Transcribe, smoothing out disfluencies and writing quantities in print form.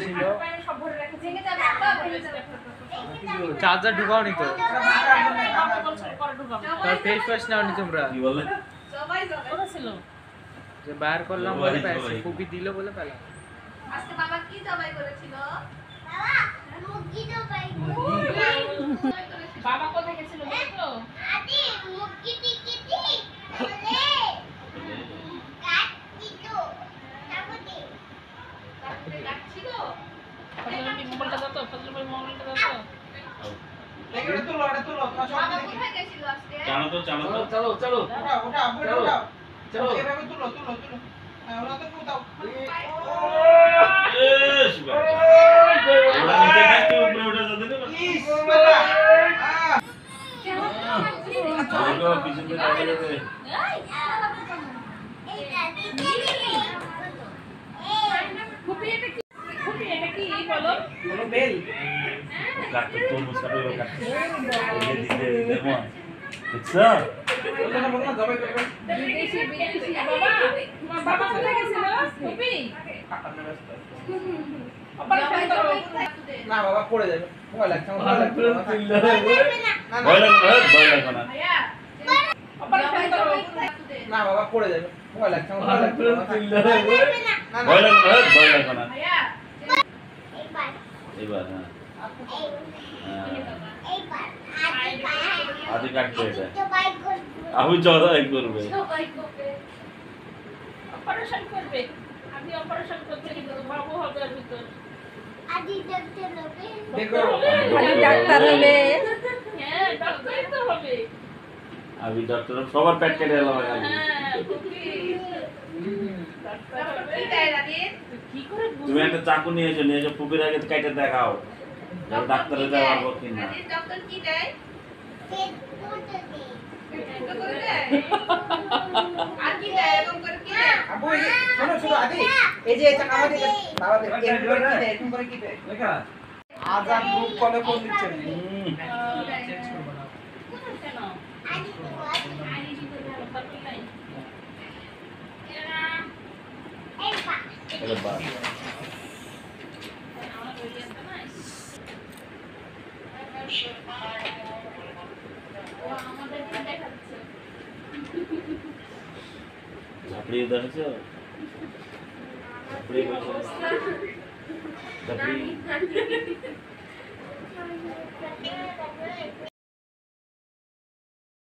ছিল চার্জার ঢুকাওনি তো face wash নাওনি তোমরা কি বলে যে বাইর করলাম বলে পাইছি ফুপি দিল বলে পেলাম আজকে বাবা কি জবাই করেছিল বাবা কোথায় গেছিল বলো আদি মুরগি টিকিটি বলে কাটছিল তারপরে কাটছিল ফজলুল মোবাইলটা দাও তো ফজলুল মোবাইলটা দাও তো এটা তো বাবা কোথায় গেছিল আজকে জানো তো চলো চলো এভাবে তুলো ওরা তো কোথাও ওরা নিচে থাকতে উপরে উঠে যেতে দেবে ইস বাবা চলো পিছনে চলে যাবে ফুপি এটা কি বলো বলো বেল কাটতে তো মুসকাতে কাটতে এই দিতে দেখো দেখছো বলো না জবাই করবে বিদেশি বাবা কোথায় গেছিল ফুপি না বাবা পড়ে যাবে ভয় লাগছে আমার ভয় লাগছে ভয় লাগবে না না বাবা পড়ে যাবে ভয় লাগছে আমার ভয় লাগছে ভয় লাগবে না এবার হ্যাঁ আদি কাটতে এটা আমি জড়াই করবে অপারেশন করবে আমি অপারেশন করতে কিন্তু বাবু হবে আর ভিতর আদি ডাক্তার হবে দেখো খালি ডাক্তার হবে হ্যাঁ ডাক্তারই তো হবে আমি ডক্টর সবার পেট কেটে এলাম আগে হ্যাঁ কুকি ডাক্তার হবে কি দেয় রাতে কি করে তুমি একটা চাকু নিয়ে এসো ফুপির আগে কেটে দেখাও যাতে ডাক্তারে যাওয়ার পর কিনা আদি ডক্টর কি দেয় আর কি দেয় এরকম করে কি দেয় আবু শোনো আদি এই যে এটা আমাদের বাবা এরকম করে কি দেয় লেখা আজান গ্রুপ কলে কোন দিচ্ছে এটা বাস ঝাপড়ি দেখেছো ঝাপড়ি ঝাপড়ি